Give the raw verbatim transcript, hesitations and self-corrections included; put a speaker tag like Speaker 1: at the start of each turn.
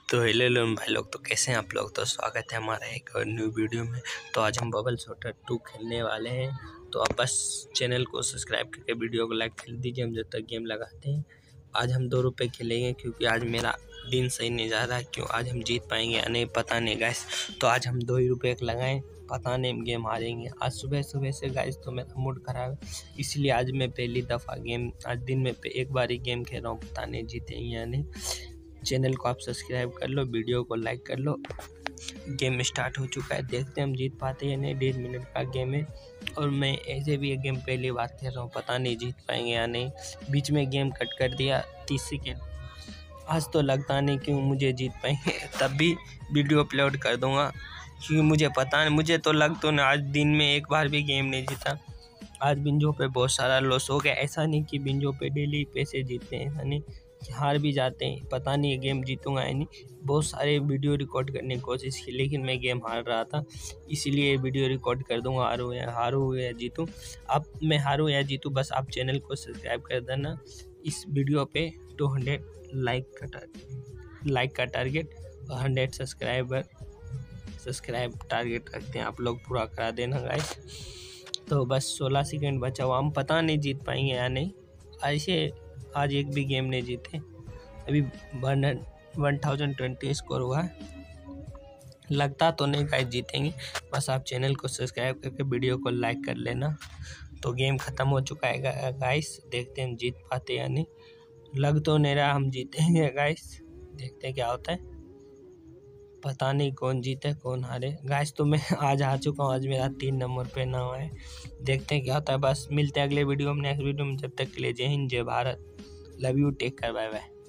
Speaker 1: तो hello hello भाई लोग, तो कैसे हैं आप लोग। तो स्वागत है हमारा एक और न्यू वीडियो में। तो आज हम बबल शूटर टू खेलने वाले हैं। तो आप बस चैनल को सब्सक्राइब करके वीडियो को लाइक कर दीजिए। हम जब तक गेम लगाते हैं, आज हम दो रुपये खेलेंगे क्योंकि आज मेरा दिन सही नहीं जा रहा है। क्यों आज हम जीत पाएंगे या नहीं पता नहीं गाइस। तो आज हम दो ही रुपये लगाएं, पता नहीं गेम हारेंगे। आज सुबह सुबह से गाइस तो मेरा मूड खराब है, इसलिए आज मैं पहली दफ़ा गेम आज दिन में एक बार ही गेम खेल रहा हूँ। पता नहीं जीतेंगे या नहीं। चैनल को आप सब्सक्राइब कर लो, वीडियो को लाइक कर लो। गेम स्टार्ट हो चुका है, देखते हैं हम जीत पाते हैं या नहीं। डेढ़ मिनट का गेम है और मैं ऐसे भी ये गेम पहली बार खेल रहा हूँ, पता नहीं जीत पाएंगे या नहीं। बीच में गेम कट कर दिया तीस सेकेंड। आज तो लगता नहीं कि मुझे जीत पाएंगे, तब भी वीडियो अपलोड कर दूँगा क्योंकि मुझे पता नहीं, मुझे तो लग तो नहीं आज दिन में एक बार भी गेम नहीं जीता। आज बिंजो पे बहुत सारा लॉस हो गया। ऐसा नहीं कि बिंजो पे डेली पैसे जीतते हैं, ऐसा नहीं कि हार भी जाते हैं। पता नहीं ये गेम जीतूंगा या नहीं। बहुत सारे वीडियो रिकॉर्ड करने की कोशिश की लेकिन मैं गेम हार रहा था, इसीलिए वीडियो रिकॉर्ड कर दूंगा। हारूँ या हारूँ या जीतूँ, अब मैं हारूँ या जीतूँ बस आप चैनल को सब्सक्राइब कर देना। इस वीडियो पे टू हंड्रेड लाइक का लाइक का टारगेट और हंड्रेड सब्सक्राइबर सब्सक्राइब टारगेट रखते हैं, आप लोग पूरा करा देना गाइस। तो बस सोलह सेकंड बचा हुआ, हम पता नहीं जीत पाएंगे या नहीं। ऐसे आज एक भी गेम नहीं जीते। अभी one one thousand twenty score हुआ है, लगता तो नहीं गाइस जीतेंगे। बस आप चैनल को सब्सक्राइब करके वीडियो को लाइक कर लेना। तो गेम ख़त्म हो चुका है गाइस, देखते हैं हम जीत पाते या नहीं। लग तो नहीं रहा हम जीतेंगे गाइस, देखते हैं क्या होता है। पता नहीं कौन जीते कौन हारे गाइस। तो मैं आज आ चुका हूँ, आज मेरा तीन नंबर पे नाम है, देखते हैं क्या होता है। बस मिलते हैं अगले वीडियो में, नेक्स्ट वीडियो में। जब तक के लिए जय हिंद, जय Bharat, love you, take care, bye bye.